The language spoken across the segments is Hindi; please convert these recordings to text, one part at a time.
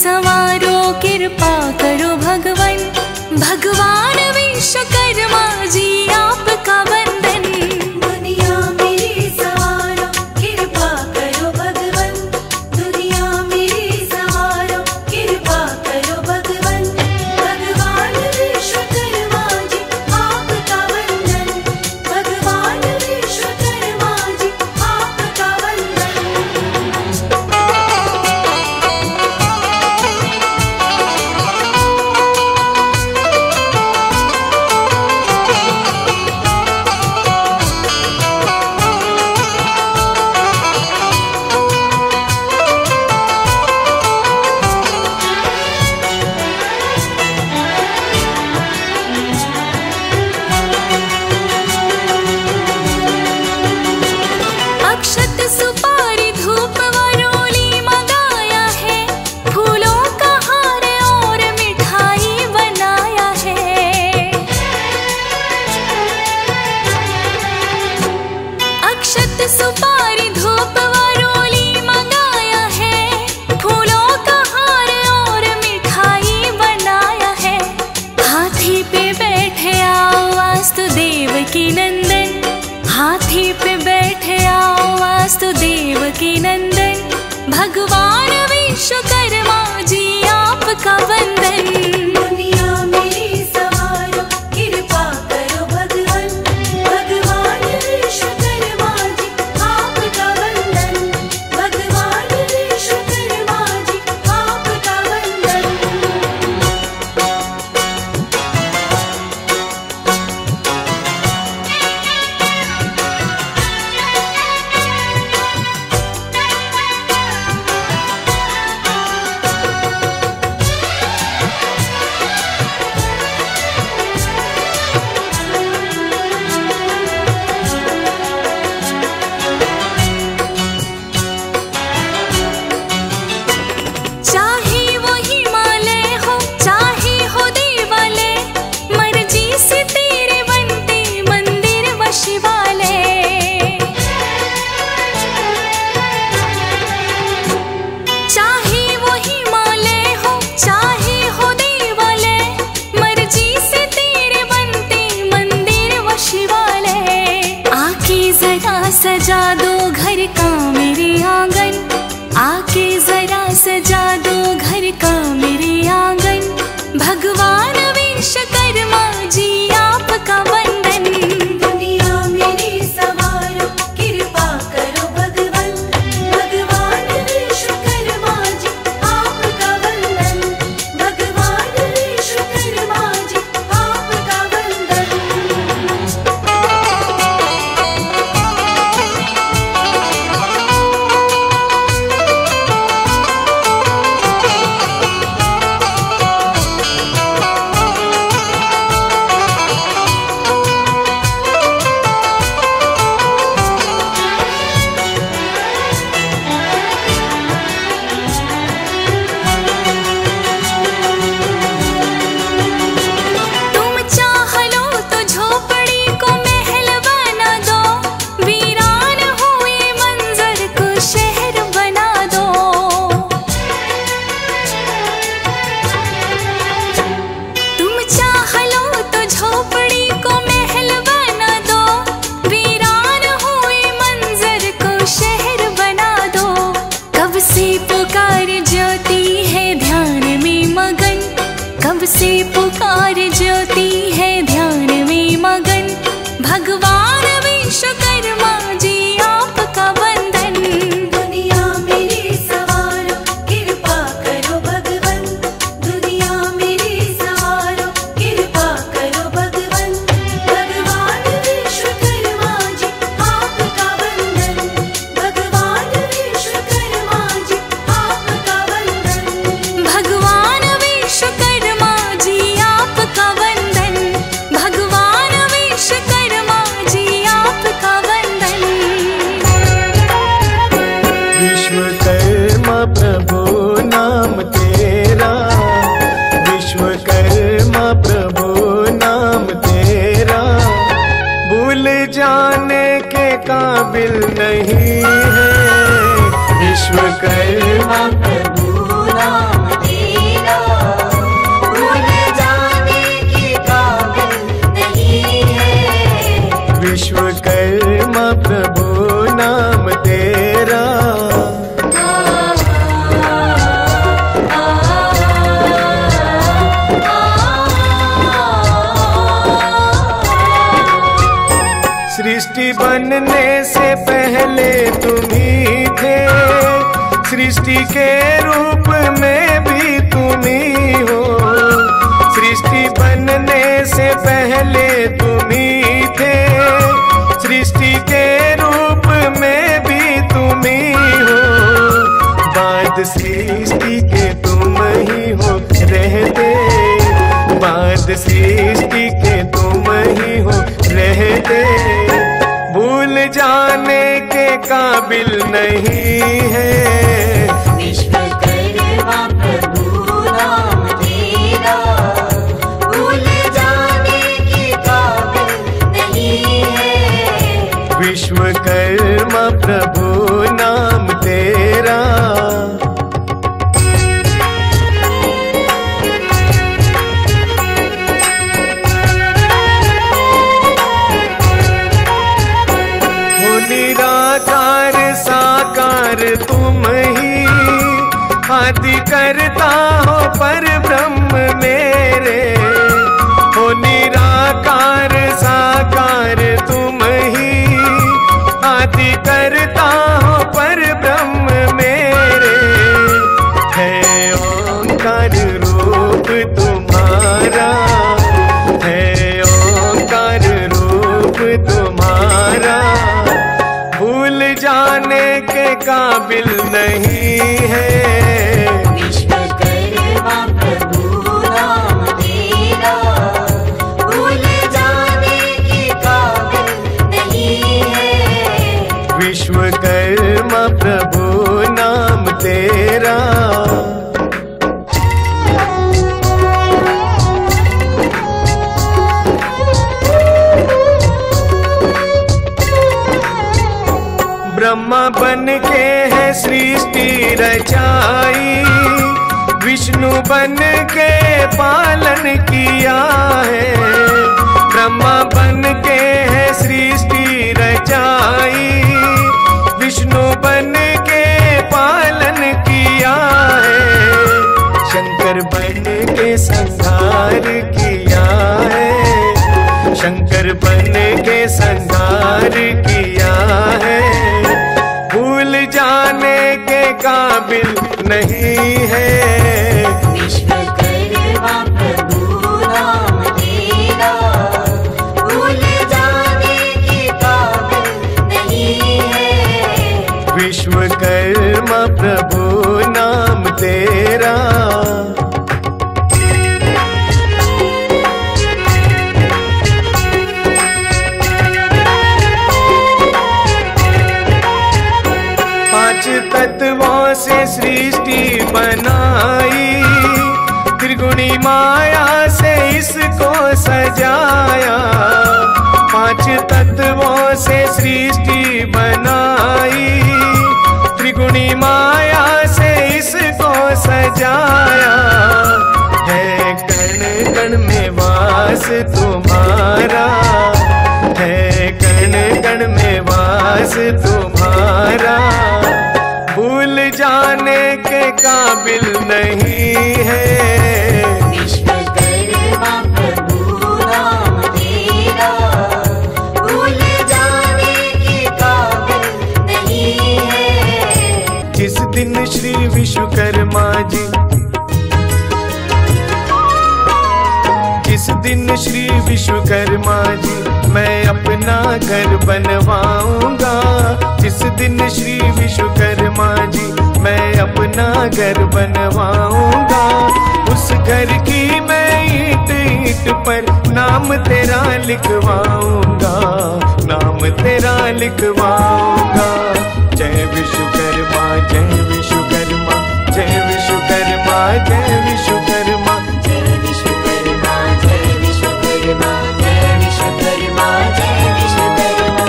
सवारो कृपा करो भगवन। भगवान विश्वकर्मा जी आपका वंदन। दुनिया मेरी सवारो कृपा करो भगवन। दुनिया मेरी सवारो कृपा करो भगवन। भगवान विश्वकर्मा जी आपका वंदन। भगवान विश्वकर्मा जी आपका वंदन। अक्षत सुपारी धूप वरोली मंगाया है। फूलों का हार और मिठाई बनाया है। अक्षत सुपारी धूप वरोली मंगाया है। फूलों का हार और मिठाई बनाया है। हाथी पे बैठे आओ वासुदेव की नंदन। हाथी पे बैठे आओ वासुदेव की नंदन। भगवान विश्वकर्मा जी आपका वंदन। दुनिया मेरी सवारो कृपा करो भगवन। भगवान विश्वकर्मा जी आपका वंदन। भगवान विश्वकर्मा जी आपका वंदन। चाहे वो हिमालय हो चाहे हो देवालय। मर्जी से तेरे बनते मंदिर व शिवालय। चाहे वो हिमालय हो चाहे हो देवालय। मर्जी से तेरे बनते मंदिर व शिवालय। आके जरा सजा दो घर का मेरे आंगन। आके जरा सजा दो घर का मेरे आंगन। भगवान विश्वकर्मा जी आपका वंदन। दुनिया मेरी सवारो कृपा करो भगवन। भगवान विश्वकर्मा जी आपका वंदन। भगवान विश्वकर्मा जी आपका वंदन। तुम चाह लो तो झोपड़ी को महल बना दो। वीरान हुए मंजर को शहर बना दो। तुम चाह लो तो झोपड़ी को महल बना दो। वीरान हुए मंजर को शहर बना दो। कब से पुकार ज्योति है ध्यान में मगन। कब से पुकार ज्योति है ध्यान में मगन। भगवान विश्वकर्मा जी आपका वंदन। दुनिया मेरी सवारो कृपा करो भगवन। दुनिया मेरी सवारो कृपा करो भगवन। भगवान विश्वकर्मा जी आपका वंदन। भगवान विश्वकर्मा जी आपका वंदन। भगवान विश्वकर्मा जी आपका वंदन। भगवान विश्वकर्मा जी आपका वंदन। विश्वकर्मा प्रभु नाम तेरा। विश्वकर्मा प्रभु नाम तेरा। भूल जाने के काबिल नहीं है। विश्वकर्मा प्रभु नाम तेरा। विश्वकर्मा प्रभु नाम तेरा। सृष्टि बनने से पहले तुम ही थे, सृष्टि के रूप में भी तुम ही हो। सृष्टि बनने से पहले तुम ही थे, सृष्टि के रूप में भी तुम ही हो। बाद सृष्टि के तुम ही हो रहते, बाद सृष्टि के तुम ही हो रहते। भूल जाने के काबिल नहीं है विश्वकर्मा प्रभु नाम तेरा। भूल जाने के काबिल नहीं है विश्वकर्मा प्रभु नाम तेरा। निराकार साकार तुम ही, आदि करता हो पर ब्रह्म मेरे। हो निराकार साकार तुम ही, आदि करता हो पर ब्रह्म मेरे। है ओंकार रूप तुम्हारा, है ओंकार रूप तुम्हारा। भूल जाने के काबिल नहीं है विश्वकर्मा प्रभु नाम तेरा। भूल जाने के काबिल नहीं है विश्वकर्मा प्रभु नाम तेरा। ब्रह्मा बन के है सृष्टि रचाई, विष्णु बन के पालन किया है। ब्रह्मा बन के है सृष्टि रचाई, विष्णु बन के पालन किया है। शंकर बन के संहार किया है, शंकर बन के संहार किया है। भूल जाने के काबिल नहीं है विश्वकर्मा प्रभु नाम तेरा। भूल जाने के काबिल नहीं है विश्वकर्मा प्रभु नाम तेरा। तत्वों से सृष्टि बनाई, त्रिगुणी माया से इसको सजाया। पांच तत्वों से सृष्टि बनाई, त्रिगुणी माया से इसको सजाया। है कण कण में वास तुम्हारा, है कण कण में वास तुम्हारा। भूल जाने के काबिल नहीं है विश्वकर्मा प्रभु नाम तेरा। भूल जाने के काबिल नहीं है जिस दिन श्री विश्वकर्मा जी, जिस दिन श्री विश्वकर्मा जी मैं अपना घर बनवाऊंगा। जिस दिन श्री विश्वकर्मा जी मैं अपना घर बनवाऊंगा। उस घर की मैं ईंट ईंट पर नाम तेरा लिखवाऊंगा, नाम तेरा लिखवाऊंगा। जय विश्वकर्मा जय विश्वकर्मा, जय विश्वकर्मा जय विश्वकर्मा, जय विश्वकर्मा जय विश्वकर्मा, जय विश्वकर्मा जय विश्वकर्मा।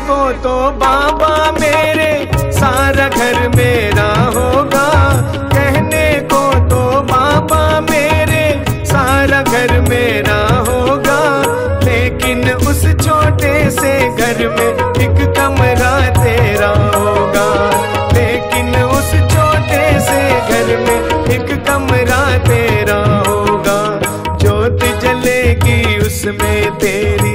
को तो बाबा मेरे सारा घर मेरा होगा, कहने को तो बाबा मेरे सारा घर मेरा होगा, लेकिन उस छोटे से घर में एक कमरा तेरा होगा, लेकिन उस छोटे से घर में एक कमरा तेरा होगा। ज्योत जलेगी उसमें तेरी,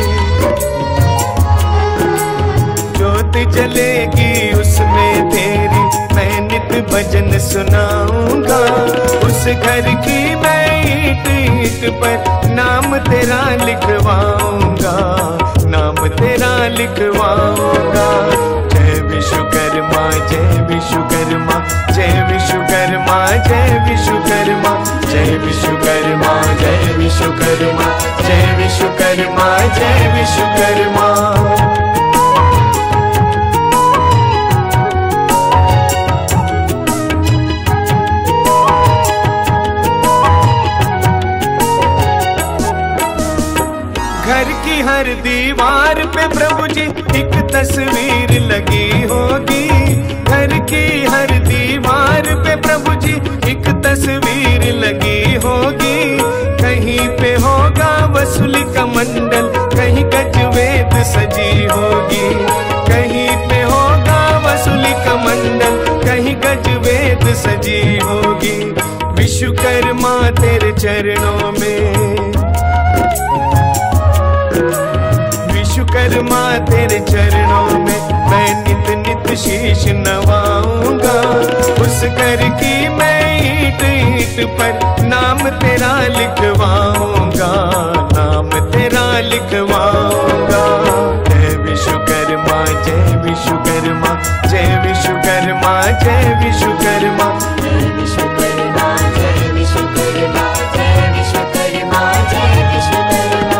ज्योत जलेगी उसमें तेरी, मैं नित भजन सुनाऊंगा। उस घर की मैं ईंट ईंट पर नाम तेरा लिखवाऊंगा, नाम तेरा लिखवाऊंगा। जय विश्वकर्मा जय विश्वकर्मा, जय विश्वकर्मा जय विश्वकर्मा, जय विश्वकर्मा जय विश्वकर्मा, जय विश्वकर्मा जय विश्वकर्मा। घर की हर दीवार पे प्रभु जी एक तस्वीर लगी होगी, घर की हर दीवार पे प्रभु जी एक तस्वीर लगी होगी। कहीं पे होगा वसूली का मंडल, कहीं गजवेद सजी होगी, कहीं पे होगा वसूली का मंडल, कहीं गजवेद सजी होगी। विश्वकर्मा तेरे चरणों में, विश्वकर्मा तेरे चरणों में मैं नित नित शीश नवाऊंगा। उस घर की मैं ईंट ईंट पर नाम तेरा लिखवाऊंगा, नाम तेरा लिखवाऊंगा। जय विश्वकर्मा जय विश्वकर्मा, जय विश्वकर्मा जय विश्वकर्मा, जय विश्वकर्मा जय विश्वकर्मा, जय विश्वकर्मा जय विश्वकर्मा।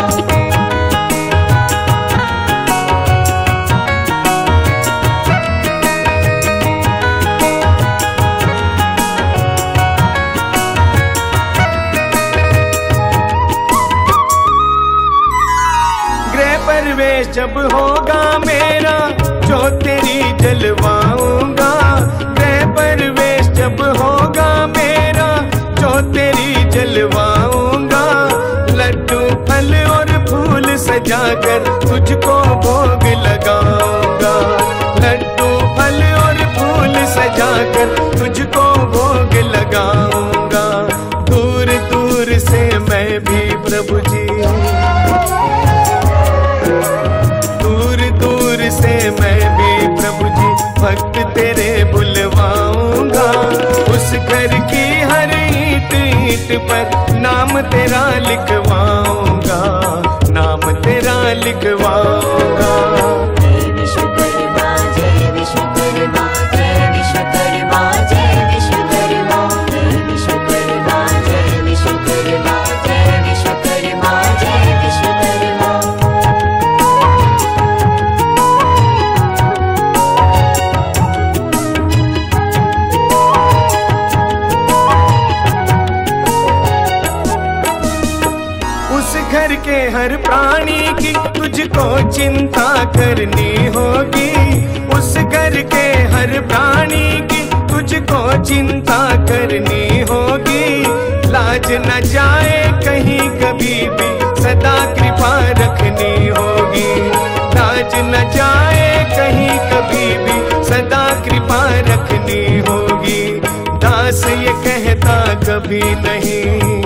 प्रवेश जब होगा मेरा जो तेरी जलवाऊंगा, गृह प्रवेश जब होगा मेरा जो तेरी जलवाऊंगा। लड्डू फल और फूल सजाकर तुझको भोग लगाऊंगा, लड्डू फल और फूल सजाकर तुझको भोग लगाऊंगा। दूर दूर से मैं भी प्रभु जी, दूर दूर से मैं भी प्रभु जी भक्त तेरे बुलवाऊंगा। उस घर की हर ईंट ईंट पर नाम तेरा लिखवाऊंगा, नाम तेरा लिखवाऊंगा। जय विश्वकर्मा जय विश्वकर्मा, जय विश्वकर्मा जय विश्वकर्मा, जय विश्वकर्मा जय विश्वकर्मा, जय विश्वकर्मा जय विश्वकर्मा। उस घर के हर प्राणी की तुझको चिंता करनी होगी, उस घर के हर प्राणी की तुझको चिंता करनी होगी। लाज न जाए कहीं कभी भी सदा कृपा रखनी होगी, लाज न जाए कहीं कभी भी सदा कृपा रखनी होगी। दास ये कहता कभी नहीं,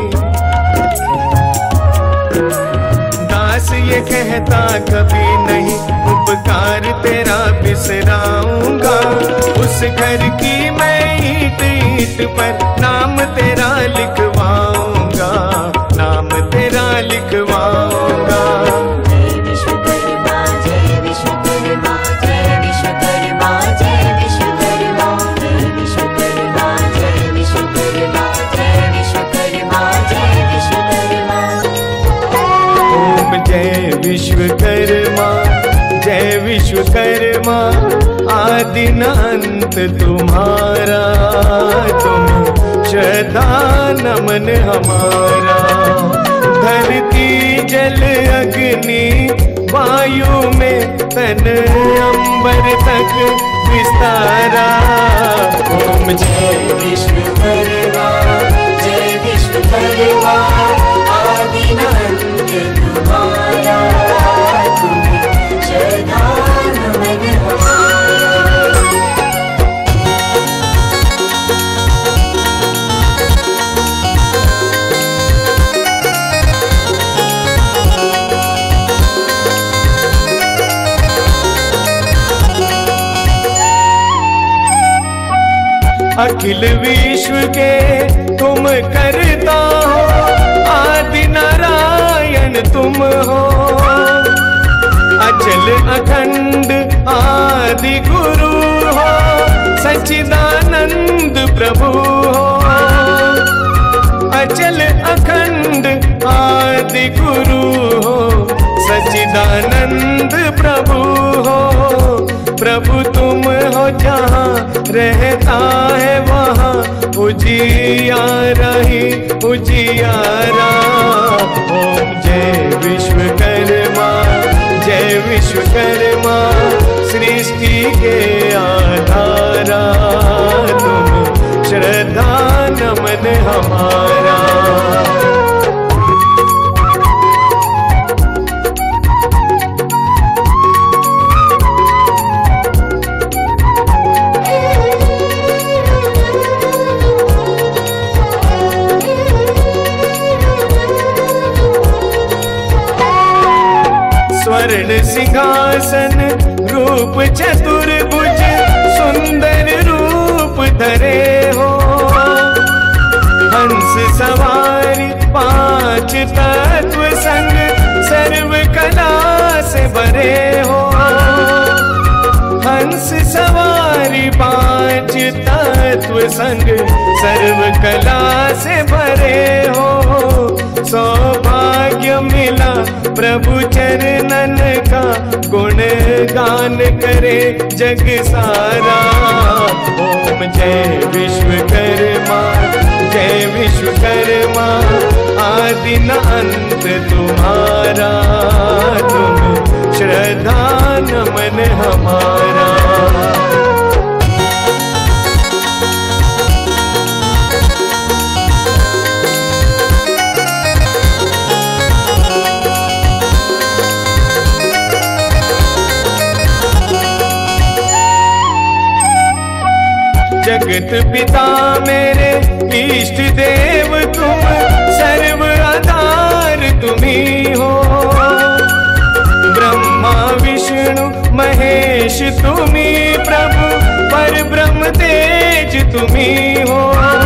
दास ये कहता कभी नहीं, उपकार तेरा बिसराऊंगा। उस घर की मैं ईंट ईंट पर नाम तेरा लिखवाऊंगा, नाम तेरा लिखवाऊंगा। जय विश्वकर्मा जय विश्वकर्मा, जय विश्वकर्मा जय विश्वकर्मा, जय विश्वकर्मा जय विश्वकर्मा, जय विश्वकर्मा जय विश्वकर्मा। ओम जय विश्वकर्मा जय विश्वकर्मा, आदि न अंत तुम्हारा, तुम श्रद्धा नमन हमारा। धरती जल अग्नि वायु में तन अंबर तक विस्तारा। ओम जय विश्वकर्मा जय विश्वकर्मा आदि अनंत तुम्हारा, तुम्हें श्रद्धा नमन हमारा। अखिल विश्व के तुम करता हो, आदि नारायण तुम हो। अचल अखंड आदि गुरु हो, सच्चिदानंद प्रभु हो। अचल अखंड आदि गुरु हो, सच्चिदानंद प्रभु हो। प्रभु तुम हो जहाँ रहता है वहाँ उजियारा ही उजियारा। ओम जय विश्वकर्मा जय विश्वकर्मा सृष्टि के आधारा। तुम श्रद्धा नमन हमारा। स्वर्ण सिंहासन रूप चतुर्भुज सुंदर रूप धरे हो। हंस सवारी पांच तत्व संग सर्व कला से भरे हो। हंस सवारी पांच तत्व संग सर्व कला से भरे हो। सौभाग्य मिला प्रभु चरणन का, गुण गान करे जग सारा। ओम जय विश्वकर्मा जय विश्वकर्मा आदि न अंत तुम्हारा। तुम श्रद्धा नमन हमारा। जगत पिता मेरे इष्ट देव तुम, सर्व आधार तुम्ही हो। ब्रह्मा विष्णु महेश तुम्ही प्रभु, पर ब्रह्म तेज तुम्ही हो।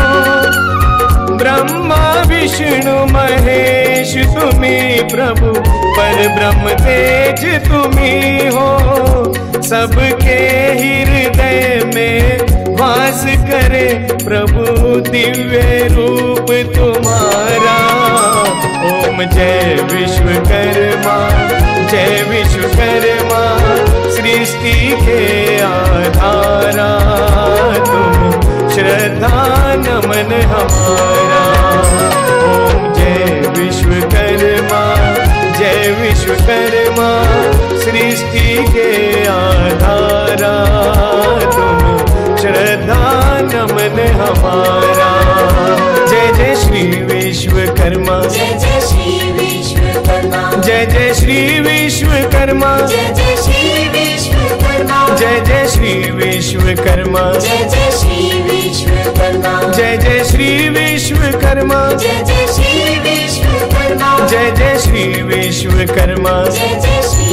ब्रह्मा विष्णु महेश तुम्ही प्रभु, पर ब्रह्म तेज तुम्ही हो। सबके हृदय में वास करे प्रभु दिव्य रूप तुम्हारा। ओम जय विश्वकर्मा जय विश्वकर्मा सृष्टि के आधारा। तुम श्रद्धा नमन हमारा। ओम जय विश्वकर्मा जय विश्वकर्मा सृष्टि के आधारा। तुम श्रद्धा नमन हमारा। जय जय श्री विश्वकर्मा जय जय श्री विश्वकर्मा जय जय श्री विश्वकर्मा जय जय श्री विश्वकर्मा जय जय श्री विश्वकर्मा जय जय श्री विश्वकर्मा जय जय श्री विश्वकर्मा जय जय श्री विश्वकर्मा जय जय श्री विश्वकर्मा जय जय श्री